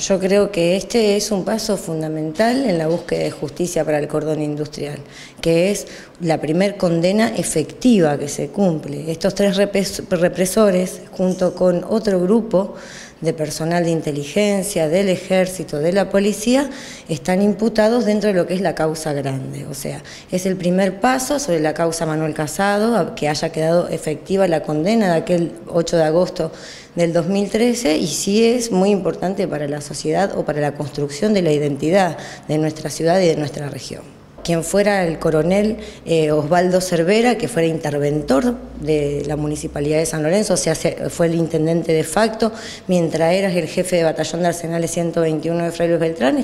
Yo creo que este es un paso fundamental en la búsqueda de justicia para el cordón industrial, que es la primer condena efectiva que se cumple. Estos tres represores, junto con otro grupo de personal de inteligencia, del ejército, de la policía, están imputados dentro de lo que es la causa grande. O sea, es el primer paso sobre la causa Manuel Casado, que haya quedado efectiva la condena de aquel 8 de agosto del 2013, y sí es muy importante para la sociedad o para la construcción de la identidad de nuestra ciudad y de nuestra región. Quien fuera el coronel Osvaldo Cervera, que fuera interventor de la Municipalidad de San Lorenzo, o sea, fue el intendente de facto, mientras era el jefe de batallón de arsenales 121 de Fray Luis Beltrán,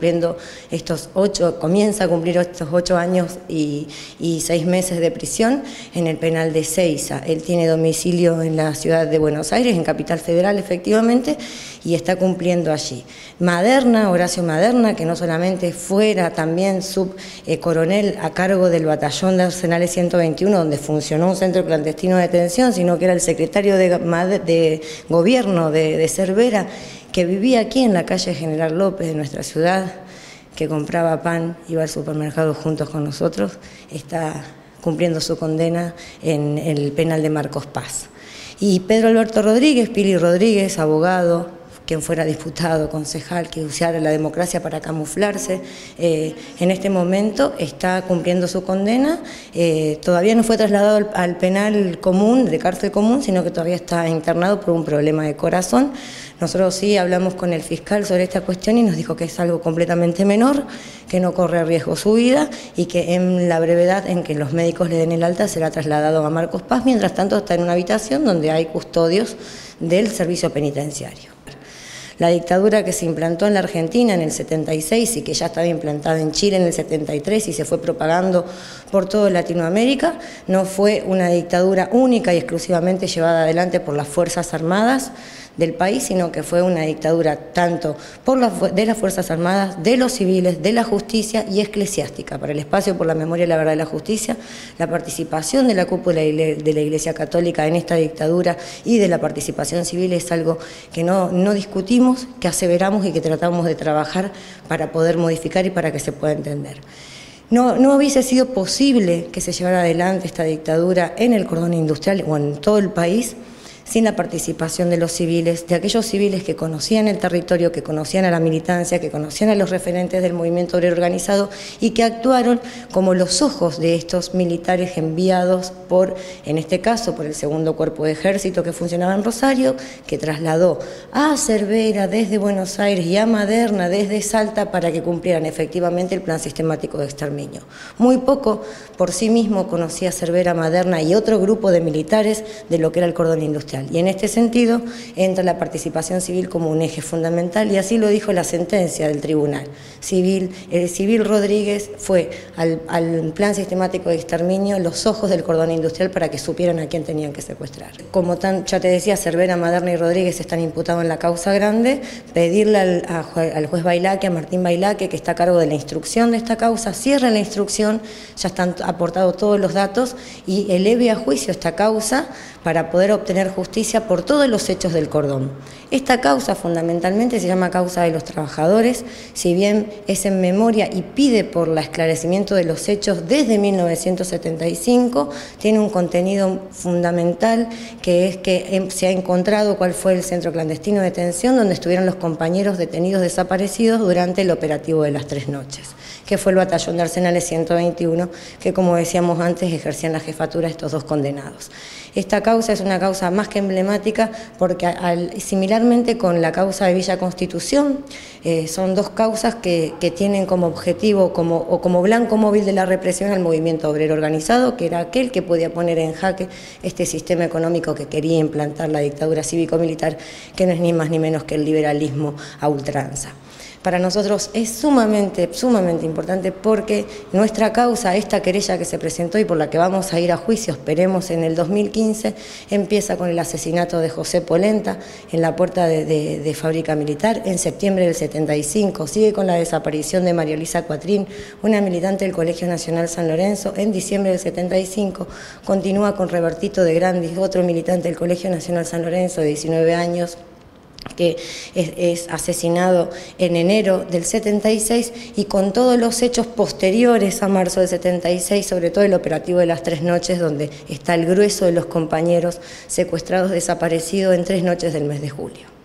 comienza a cumplir estos 8 años y 6 meses de prisión en el penal de Seiza. Él tiene domicilio en la ciudad de Buenos Aires, en Capital Federal efectivamente, y está cumpliendo allí. Maderna, Horacio Maderna, que no solamente fuera también coronel a cargo del batallón de arsenales 121, donde funcionó un centro clandestino de detención, sino que era el secretario de gobierno de Cervera, que vivía aquí en la calle General López de nuestra ciudad, que compraba pan, iba al supermercado juntos con nosotros, está cumpliendo su condena en el penal de Marcos Paz. Y Pedro Alberto Rodríguez, Pili Rodríguez, abogado, quien fuera diputado, concejal, que usara la democracia para camuflarse, en este momento está cumpliendo su condena, todavía no fue trasladado al penal común, de cárcel común, sino que todavía está internado por un problema de corazón. Nosotros sí hablamos con el fiscal sobre esta cuestión y nos dijo que es algo completamente menor, que no corre riesgo su vida y que en la brevedad en que los médicos le den el alta será trasladado a Marcos Paz, mientras tanto está en una habitación donde hay custodios del servicio penitenciario. La dictadura que se implantó en la Argentina en el 76 y que ya estaba implantada en Chile en el 73 y se fue propagando por toda Latinoamérica, no fue una dictadura única y exclusivamente llevada adelante por las Fuerzas Armadas del país, sino que fue una dictadura tanto de las Fuerzas Armadas, de los civiles, de la justicia y eclesiástica. Para el espacio por la memoria, la verdad y la justicia, la participación de la cúpula de la Iglesia Católica en esta dictadura y de la participación civil es algo que no discutimos, que aseveramos y que tratamos de trabajar para poder modificar y para que se pueda entender. No hubiese sido posible que se llevara adelante esta dictadura en el cordón industrial o en todo el país sin la participación de los civiles, de aquellos civiles que conocían el territorio, que conocían a la militancia, que conocían a los referentes del movimiento obrero organizado y que actuaron como los ojos de estos militares enviados en este caso, por el segundo cuerpo de ejército que funcionaba en Rosario, que trasladó a Cervera desde Buenos Aires y a Maderna desde Salta para que cumplieran efectivamente el plan sistemático de exterminio. Muy poco por sí mismo conocía Cervera, Maderna y otro grupo de militares de lo que era el cordón industrial. Y en este sentido entra la participación civil como un eje fundamental y así lo dijo la sentencia del tribunal. El civil Rodríguez fue al plan sistemático de exterminio los ojos del cordón industrial para que supieran a quién tenían que secuestrar. Como ya te decía, Cervera, Maderna y Rodríguez están imputados en la causa grande, pedirle al juez Bailaque, a Martín Bailaque, que está a cargo de la instrucción de esta causa, cierre la instrucción, ya están aportados todos los datos y eleve a juicio esta causa para poder obtener justicia por todos los hechos del cordón. Esta causa fundamentalmente se llama causa de los trabajadores, si bien es en memoria y pide por el esclarecimiento de los hechos desde 1975, tiene un contenido fundamental que es que se ha encontrado cuál fue el centro clandestino de detención donde estuvieron los compañeros detenidos desaparecidos durante el operativo de las 3 noches, que fue el batallón de arsenales 121, que como decíamos antes ejercían la jefatura de estos 2 condenados. Esta causa es una causa más que emblemática porque similarmente con la causa de Villa Constitución, son 2 causas que tienen como objetivo como blanco móvil de la represión al movimiento obrero organizado, que era aquel que podía poner en jaque este sistema económico que quería implantar la dictadura cívico-militar, que no es ni más ni menos que el liberalismo a ultranza. Para nosotros es sumamente importante porque nuestra causa, esta querella que se presentó y por la que vamos a ir a juicio, esperemos en el 2015, empieza con el asesinato de José Polenta en la puerta de Fábrica Militar en septiembre del 75, sigue con la desaparición de María Elisa Cuatrín, una militante del Colegio Nacional San Lorenzo, en diciembre del 75, continúa con Robertito de Grandis, otro militante del Colegio Nacional San Lorenzo de 19 años, que es asesinado en enero del 76, y con todos los hechos posteriores a marzo del 76, sobre todo el operativo de las 3 noches, donde está el grueso de los compañeros secuestrados, desaparecidos en 3 noches del mes de julio.